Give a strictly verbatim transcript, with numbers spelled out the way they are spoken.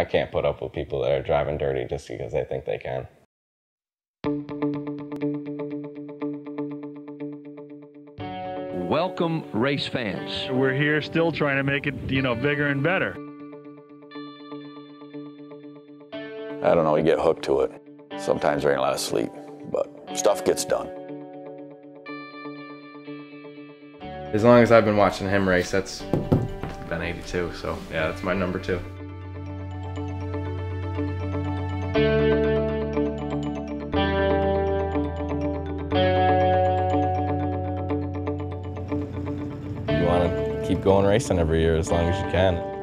I can't put up with people that are driving dirty just because they think they can. Welcome, race fans. We're here still trying to make it, you know, bigger and better. I don't know, you get hooked to it. Sometimes there ain't a lot of sleep, but stuff gets done. As long as I've been watching him race, that's been eighty-two, so yeah, that's my number two. You want to keep going racing every year as long as you can.